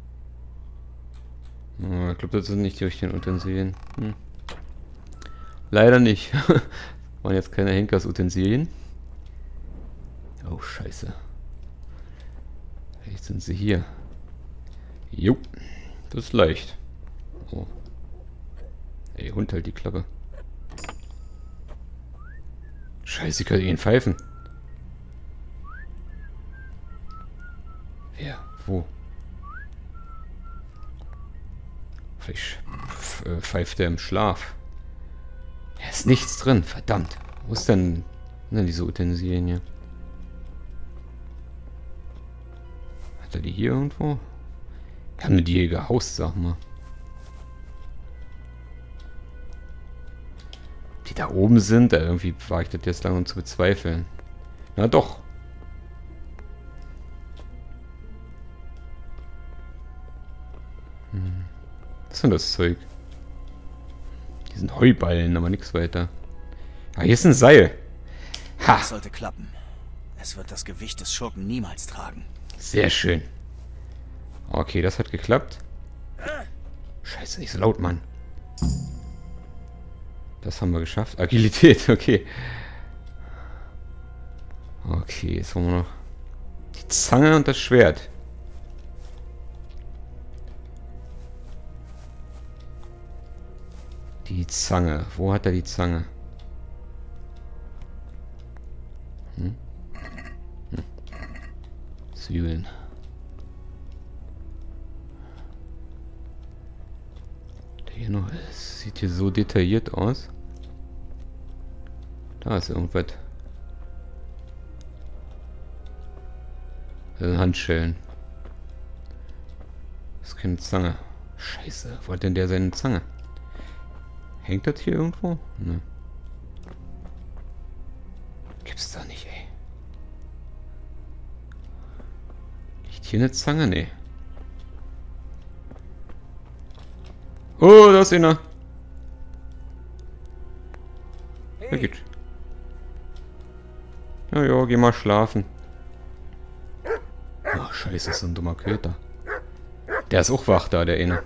Speaker 1: Oh, ich glaube, das sind nicht die richtigen Utensilien. Hm. Leider nicht. Waren jetzt keine Henkers-Utensilien. Oh, scheiße. Vielleicht sind sie hier. Jo. Das ist leicht. Oh. Ey, Hund, halt die Klappe. Scheiße, ich kann ihn pfeifen. Wer? Wo? Vielleicht pfeift er im Schlaf. Da ist nichts drin, verdammt. Wo ist denn, denn diese Utensilien hier? Hat er die hier irgendwo? Kann mir die hier gehaust, sag mal. Die da oben sind, da irgendwie war ich das jetzt lange zu bezweifeln. Na doch. Hm. Was ist denn das Zeug? Die sind Heuballen, aber nichts weiter. Ah, hier ist ein Seil. Ha!
Speaker 3: Das sollte klappen. Es wird das Gewicht des Schurken niemals tragen.
Speaker 1: Sehr schön. Okay, das hat geklappt. Scheiße, nicht so laut, Mann. Das haben wir geschafft. Agilität, okay. Okay, jetzt haben wir noch die Zange und das Schwert. Die Zange. Wo hat er die Zange? Hm? Hm. Zwiebeln. Der hier noch ist. Sieht hier so detailliert aus. Da ist irgendwas. Das sind Handschellen. Das ist keine Zange. Scheiße. Wo hat denn der seine Zange? Hängt das hier irgendwo? Ne. Gibt's doch nicht, ey. Liegt hier eine Zange? Nee. Oh, da ist einer. Da geht's. Ja, ja, geh mal schlafen. Ach, scheiße, ist so ein dummer Köter. Der ist auch wach da, der eine.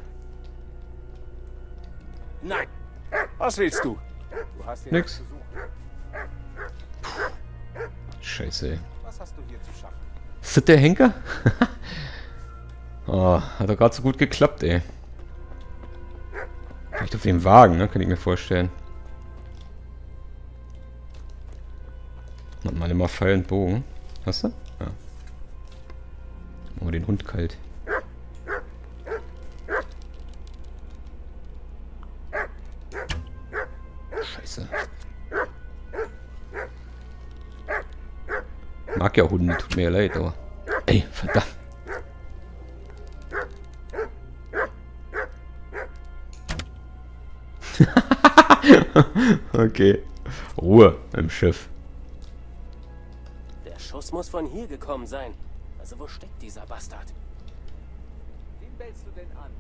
Speaker 2: Nein. Was willst du? Du hast hier
Speaker 1: Nix. Puh. Scheiße, ey.
Speaker 2: Was hast du hier zu schaffen?
Speaker 1: Ist das der Henker? Oh, hat doch gerade so gut geklappt, ey. Vielleicht auf dem Wagen, ne? Kann ich mir vorstellen. Hat man immer Pfeil und Bogen. Hast du? Ja. Oh, den Hund kalt. Scheiße. Mag ja Hunde, tut mir leid, aber... Ey, verdammt. Okay. Ruhe im Schiff.
Speaker 7: Der Schuss muss von hier gekommen sein. Also wo steckt dieser Bastard? Wen wählst du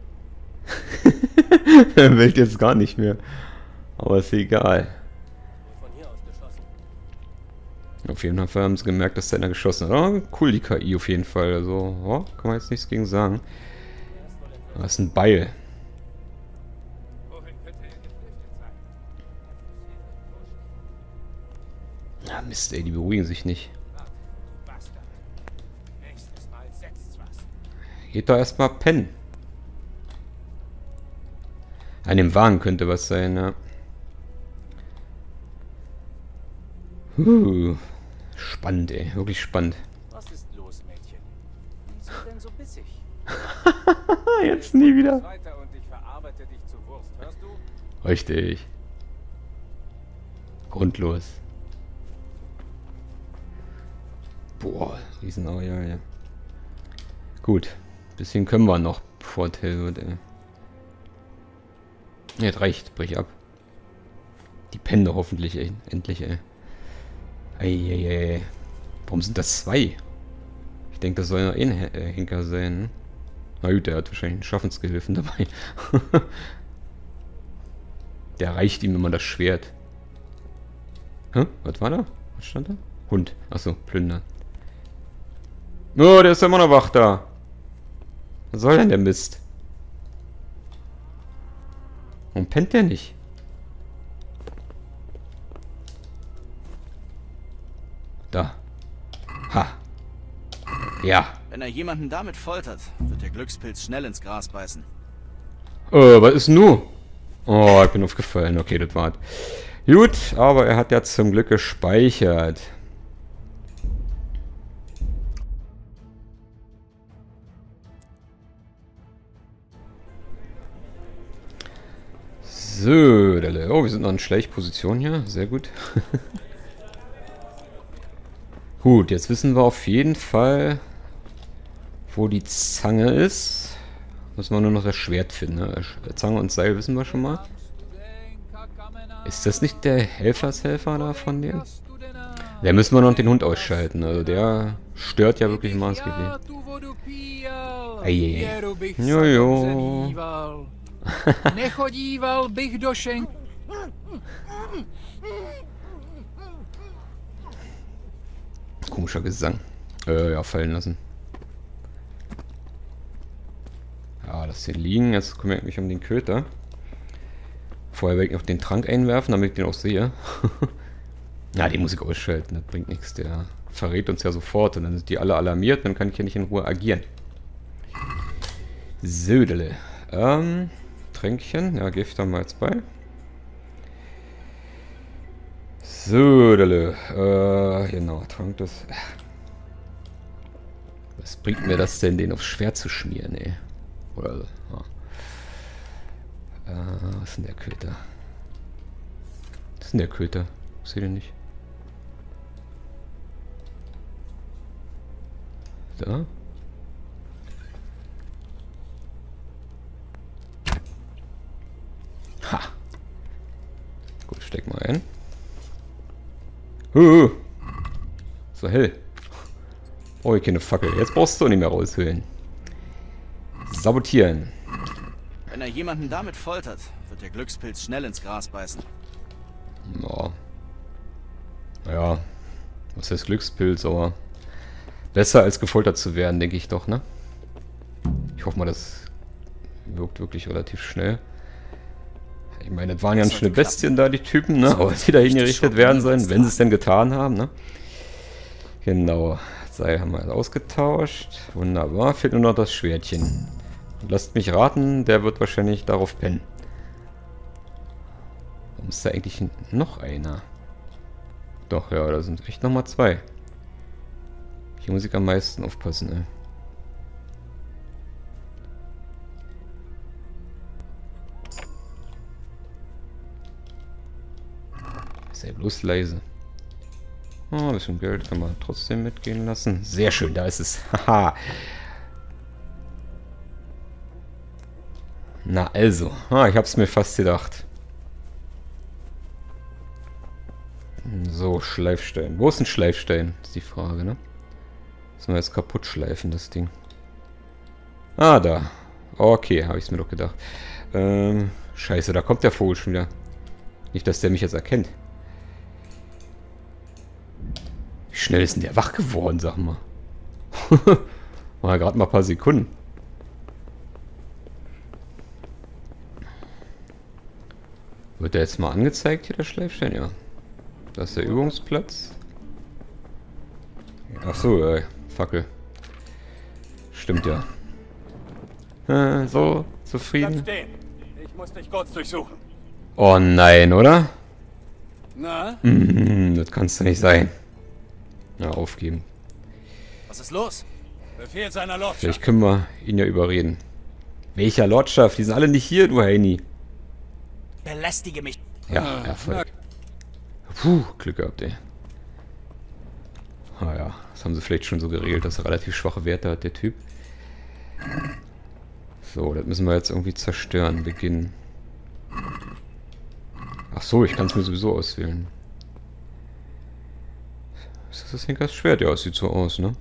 Speaker 7: denn an?
Speaker 1: Er wählt jetzt gar nicht mehr. Aber ist egal.
Speaker 7: Von hier aus geschossen.
Speaker 1: Auf jeden Fall haben sie gemerkt, dass da einer geschossen hat. Oh, cool, die K I auf jeden Fall. Also, oh, kann man jetzt nichts gegen sagen. Das ist ein Beil. Ja, Mist, ey, die beruhigen sich nicht. Geht doch erstmal pennen. An dem Wagen könnte was sein, ja. Uh, spannend, ey. Wirklich spannend.
Speaker 7: Was ist los, Mädchen? Wieso denn so bissig?
Speaker 1: Jetzt nie wieder.
Speaker 7: Weiter und ich verarbeite dich zu Wurst, hörst du?
Speaker 1: Richtig. Grundlos. Boah, Riesenauer, ja, ja. Gut. Bisschen können wir noch, bevor es hell wird, ey. Ja, das reicht. Brich ab. Die pennen doch hoffentlich, ey. Endlich, ey. Eieiei. Warum sind das zwei? Ich denke, das soll ja eh ein Henker sein. Ne? Na gut, der hat wahrscheinlich einen Schaffensgehilfen dabei. Der reicht ihm immer das Schwert. Hä? Was war da? Was stand da? Hund. Achso, Plünder. Oh, der ist ja immer noch wach da. Was soll denn der Mist? Warum pennt der nicht? Da. Ha. Ja.
Speaker 3: Wenn er jemanden damit foltert, wird der Glückspilz schnell ins Gras beißen.
Speaker 1: Oh, was ist nu? Oh, ich bin aufgefallen. Okay, das war's. Gut, aber er hat ja zum Glück gespeichert. So, oh, wir sind noch in Schleichposition hier. Sehr gut. Gut, jetzt wissen wir auf jeden Fall, wo die Zange ist. Müssen wir nur noch das Schwert finden. Ne? Zange und Seil wissen wir schon mal. Ist das nicht der Helfershelfer da von dem? Der müssen wir noch den Hund ausschalten. Also der stört ja wirklich maßgeblich. Eieiei. Jojo.
Speaker 8: Nechodíval bych do šen...
Speaker 1: Komischer Gesang. Äh, ja, fallen lassen. Ja, das hier liegen. Jetzt kümmere ich mich um den Köter. Vorher werde ich noch den Trank einwerfen, damit ich den auch sehe. Ja, die muss ich ausschalten. Das bringt nichts. Der verrät uns ja sofort. Und dann sind die alle alarmiert. Dann kann ich hier nicht in Ruhe agieren. Södele. Ähm... Tränkchen, ja, Gift haben wir jetzt bei. So, Dalle. Äh, genau, Trank das. Was bringt mir das denn, den aufs Schwert zu schmieren, ey? Oder so. Ja. Äh, was ist denn der Köter? Was ist denn der Köter? Ich sehe den nicht. Da. Ha. Gut, steck mal ein. Uh, so hell. Oh, ich keine Fackel. Jetzt brauchst du nicht mehr raushöhlen. Sabotieren.
Speaker 3: Wenn er jemanden damit foltert, wird der Glückspilz schnell ins Gras beißen.
Speaker 1: Ja. Ja. Was heißt Glückspilz, aber besser als gefoltert zu werden, denke ich doch, ne? Ich hoffe mal, das wirkt wirklich relativ schnell. Ich meine, das waren ja schöne Bestien da, die Typen, ne? Aber die da hingerichtet werden sollen, wenn sie es denn getan haben, ne? Genau. Seil haben wir ausgetauscht. Wunderbar. Fehlt nur noch das Schwertchen. Lasst mich raten, der wird wahrscheinlich darauf pennen. Warum ist da eigentlich noch einer? Doch, ja, da sind echt nochmal zwei. Hier muss ich am meisten aufpassen, ey. Sei bloß leise. Oh, ein bisschen Geld kann man trotzdem mitgehen lassen. Sehr schön, da ist es. Haha. Na also. Ah, ich hab's mir fast gedacht. So, Schleifstein. Wo ist ein Schleifstein? Ist die Frage, ne? Müssen wir jetzt kaputt schleifen, das Ding. Ah, da. Okay, habe ich es mir doch gedacht. Ähm, scheiße, da kommt der Vogel schon wieder. Nicht, dass der mich jetzt erkennt. Wie schnell ist denn der wach geworden, sag mal. War gerade mal ein paar Sekunden. Wird der jetzt mal angezeigt, hier der Schleifstein? Ja. Das ist der Übungsplatz. Ach so, äh, Fackel. Stimmt ja. Äh, so, zufrieden.
Speaker 6: Bleib stehen. Ich muss dich kurz durchsuchen.
Speaker 1: Oh nein, oder?
Speaker 4: Na?
Speaker 1: Mm, das kann's doch nicht sein. Na, aufgeben.
Speaker 3: Was ist los?
Speaker 6: Befehl seiner Lordschaft.
Speaker 1: Vielleicht können wir ihn ja überreden. Welcher Lordschaft? Die sind alle nicht hier, du Heini.
Speaker 3: Belästige mich.
Speaker 1: Ja, Erfolg. Puh, Glück gehabt, ey. Ah ja, das haben sie vielleicht schon so geregelt, dass er relativ schwache Werte hat, der Typ. So, das müssen wir jetzt irgendwie zerstören, beginnen. Ach so, ich kann es mir sowieso auswählen. Ist das das Henkers Schwert? Ja, es sieht so aus, ne?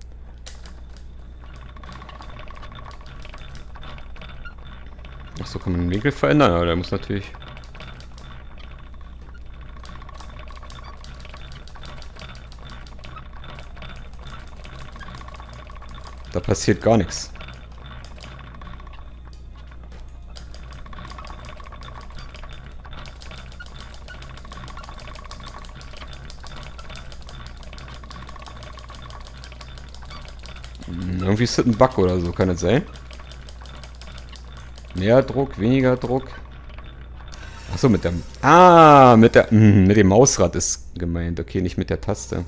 Speaker 1: Ach so, kann man den Winkel verändern? Aber der muss natürlich... Da passiert gar nichts. Hm, irgendwie ist das ein Bug oder so, kann das sein? Mehr Druck, weniger Druck. Achso, mit dem... Ah, mit der... Mh, mit dem Mausrad ist gemeint. Okay, nicht mit der Taste.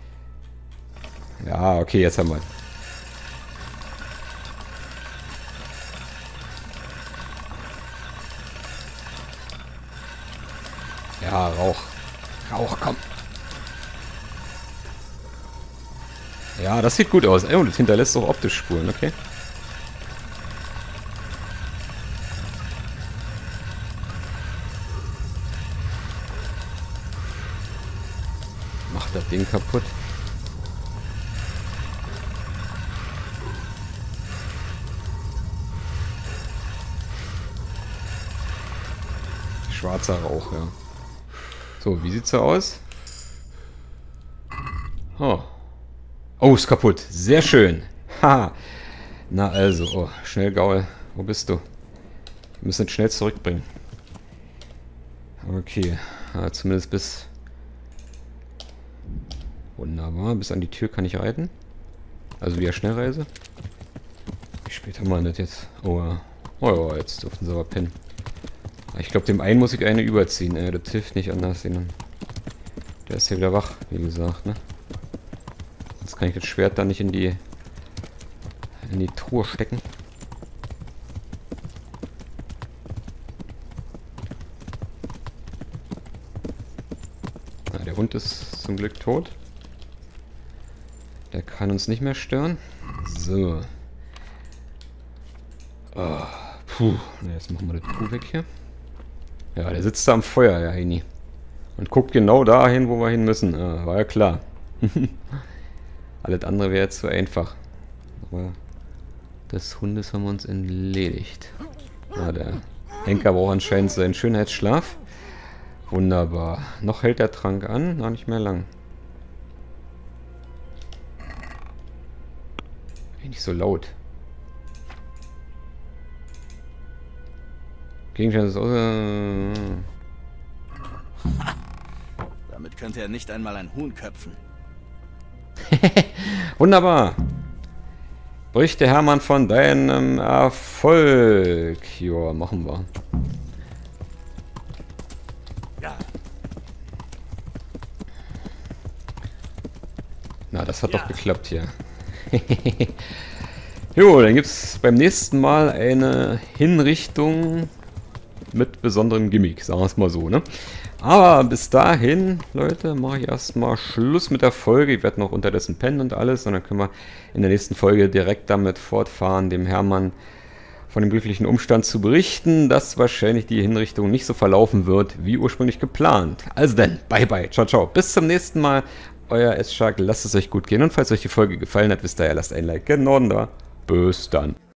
Speaker 1: Ja, okay, jetzt haben wir... Ja, Rauch. Rauch, komm. Ja, das sieht gut aus. Oh, das hinterlässt auch optisch Spuren, okay. Macht das Ding kaputt. Schwarzer Rauch, ja. So, wie sieht's so aus? Oh. Oh, ist kaputt. Sehr schön. Ha. Na also, oh, schnell Gaul. Wo bist du? Wir müssen es schnell zurückbringen. Okay. Ja, zumindest bis... Wunderbar. Bis an die Tür kann ich reiten. Also via Schnellreise. Wie spät haben wir das jetzt? Oh, ja. Oh ja, jetzt dürfen sie aber pennen. Ich glaube, dem einen muss ich eine überziehen. Äh, das hilft nicht anders. Der ist hier wieder wach, wie gesagt, ne? Jetzt kann ich das Schwert da nicht in die in die Truhe stecken. Na, der Hund ist zum Glück tot. Der kann uns nicht mehr stören. So. Oh, puh. Na, jetzt machen wir das Kuh weg hier. Ja, der sitzt da am Feuer, ja, Heini. Und guckt genau dahin, wo wir hin müssen. Ah, war ja klar. Alles andere wäre jetzt zu einfach. Aber des Hundes haben wir uns entledigt. Ah, der Henker braucht anscheinend seinen Schönheitsschlaf. Wunderbar. Noch hält der Trank an, noch nicht mehr lang. Nicht so laut. Gegenstand ist außer...
Speaker 3: Damit könnte er nicht einmal ein Huhn köpfen.
Speaker 1: Wunderbar. Berichte Hermann von deinem Erfolg. Joa, machen wir.
Speaker 3: Ja.
Speaker 1: Na, das hat ja doch geklappt hier. Jo, dann gibt es beim nächsten Mal eine Hinrichtung mit besonderem Gimmick, sagen wir es mal so, ne? Aber bis dahin, Leute, mache ich erstmal Schluss mit der Folge. Ich werde noch unterdessen pennen und alles. Und dann können wir in der nächsten Folge direkt damit fortfahren, dem Hermann von dem glücklichen Umstand zu berichten, dass wahrscheinlich die Hinrichtung nicht so verlaufen wird, wie ursprünglich geplant. Also dann, bye bye, ciao, ciao. Bis zum nächsten Mal. Euer S-Shark, lasst es euch gut gehen. Und falls euch die Folge gefallen hat, wisst ihr ja, lasst ein Like in Norden da. Bis dann.